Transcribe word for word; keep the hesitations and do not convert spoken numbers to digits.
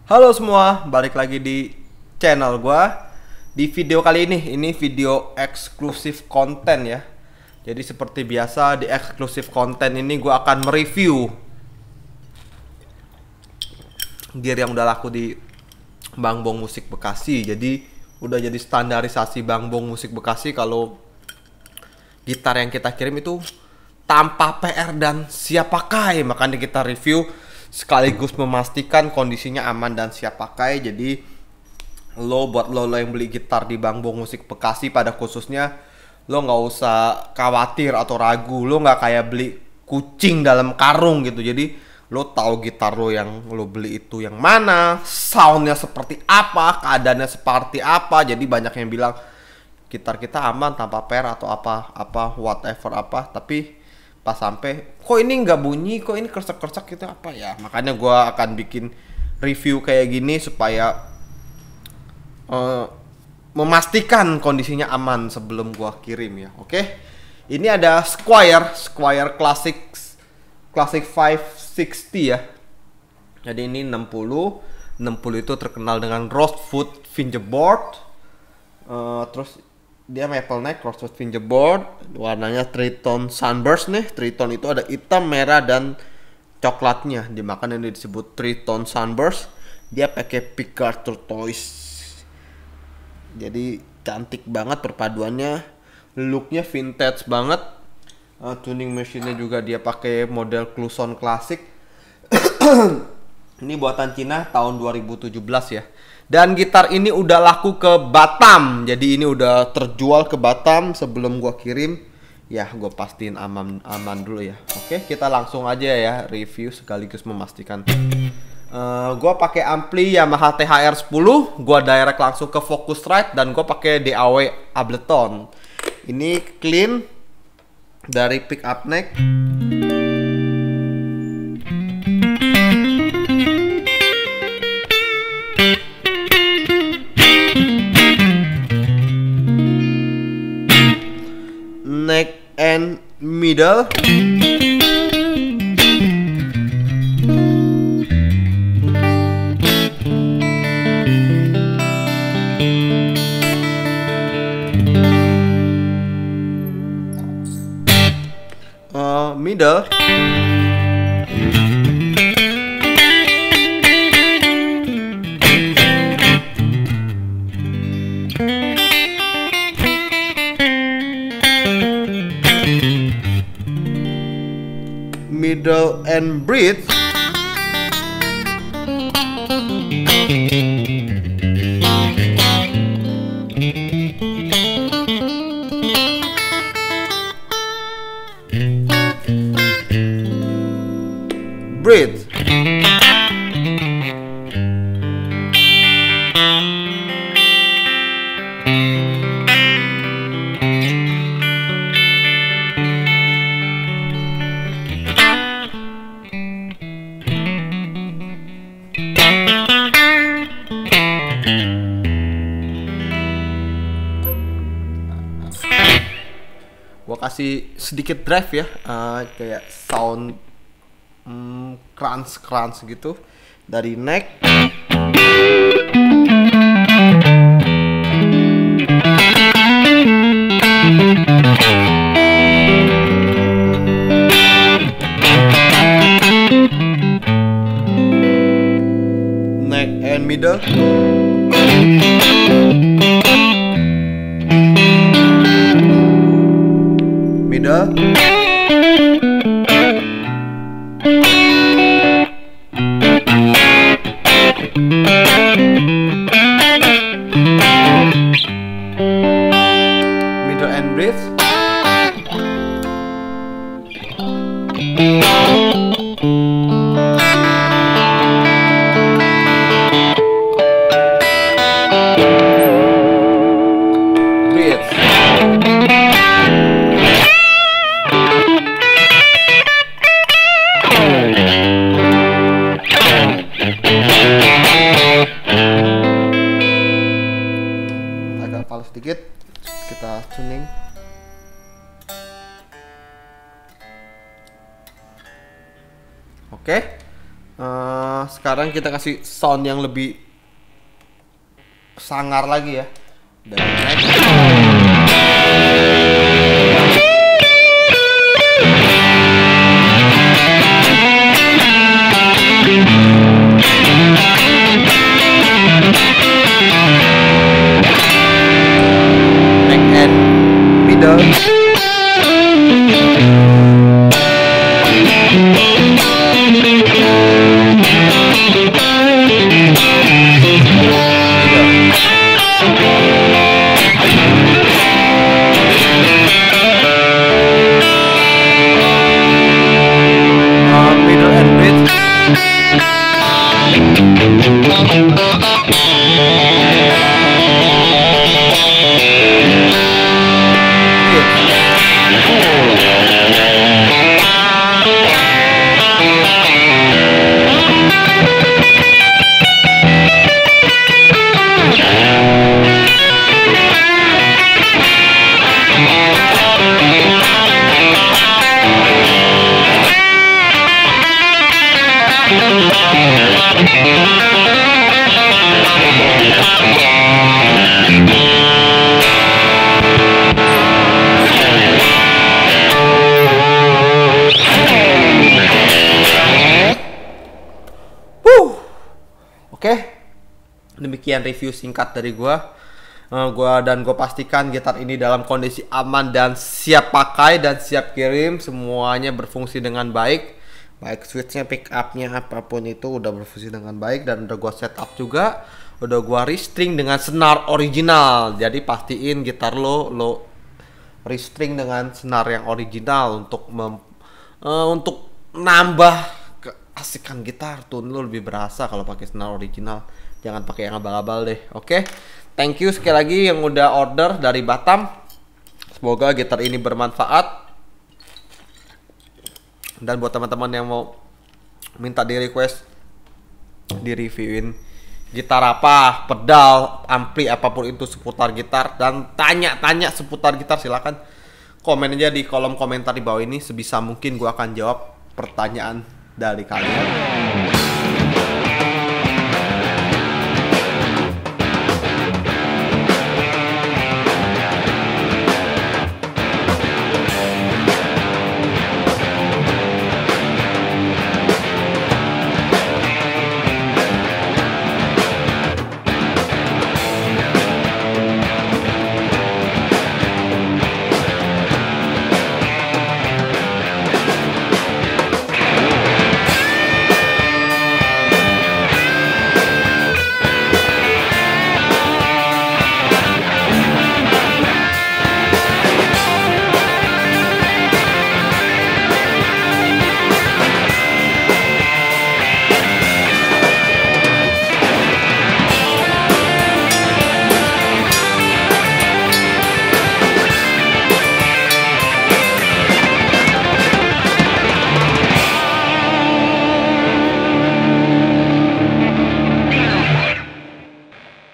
Halo semua, balik lagi di channel gua. Di video kali ini, ini video eksklusif konten ya. Jadi seperti biasa di eksklusif konten ini gua akan mereview gear yang udah laku di Bang Bong Musik Bekasi. Jadi udah jadi standarisasi Bang Bong Musik Bekasi kalau gitar yang kita kirim itu tanpa P R dan siap pakai. Makanya kita review sekaligus memastikan kondisinya aman dan siap pakai. Jadi lo buat lo, lo yang beli gitar di Bang Bong Musik Bekasi pada khususnya, lo nggak usah khawatir atau ragu. Lo nggak kayak beli kucing dalam karung gitu. Jadi lo tahu gitar lo yang lo beli itu yang mana, soundnya seperti apa, keadaannya seperti apa. Jadi banyak yang bilang gitar kita aman tanpa P R atau apa apa whatever apa, tapi pas sampai kok ini nggak bunyi, kok ini kersek-kersek gitu apa ya. Makanya gue akan bikin review kayak gini supaya uh, memastikan kondisinya aman sebelum gue kirim ya. Oke, ini ada Squier Squier Classic Classic lima enam nol ya. Jadi ini enam puluh enam puluh itu terkenal dengan rosewood fingerboard, uh, terus dia maple neck, rosewood fingerboard, warnanya tritone sunburst nih. Tritone itu ada hitam, merah, dan coklatnya. Dimakan ini disebut tritone sunburst. Dia pakai pickguard turquoise. Jadi cantik banget perpaduannya. Looknya vintage banget. Uh, tuning mesinnya juga dia pakai model Kluson Classic. Ini buatan Cina tahun dua ribu tujuh belas ya. Dan gitar ini udah laku ke Batam. Jadi ini udah terjual ke Batam sebelum gua kirim. Ya, gua pastiin aman aman dulu ya. Oke, kita langsung aja ya review sekaligus memastikan. Uh, gua pakai ampli Yamaha T H R sepuluh. Gua direct langsung ke Focusrite dan gua pakai D A W Ableton. Ini clean dari pick up neck. Neck and middle. Uh, middle. Middle and breadth. Breadth. Gua kasih sedikit drive ya, uh, kayak sound um, crunch crunch gitu dari neck. Neck and middle. Middle. Middle and breadth. Agak false sedikit, kita tuning. Oke, uh, sekarang sekarang kita kasih sound yang lebih sangar lagi ya. Dan neck and middle. Oke, demikian review singkat dari gua. Uh, gua dan gue pastikan gitar ini dalam kondisi aman dan siap pakai dan siap kirim. Semuanya berfungsi dengan baik. Baik switchnya, pick upnya, apapun itu udah berfungsi dengan baik. Dan udah gua setup juga. Udah gua restring dengan senar original. Jadi pastiin gitar lo lo restring dengan senar yang original untuk mem, uh, untuk nambah keasikan gitar. Tune lo lebih berasa kalau pakai senar original. Jangan pakai yang abal-abal deh. Oke, thank you sekali lagi yang udah order dari Batam. Semoga gitar ini bermanfaat. Dan buat teman-teman yang mau minta di request di reviewin gitar apa, pedal, ampli, apapun itu seputar gitar, dan tanya-tanya seputar gitar, silakan komen aja di kolom komentar di bawah ini. Sebisa mungkin gue akan jawab pertanyaan dari kalian.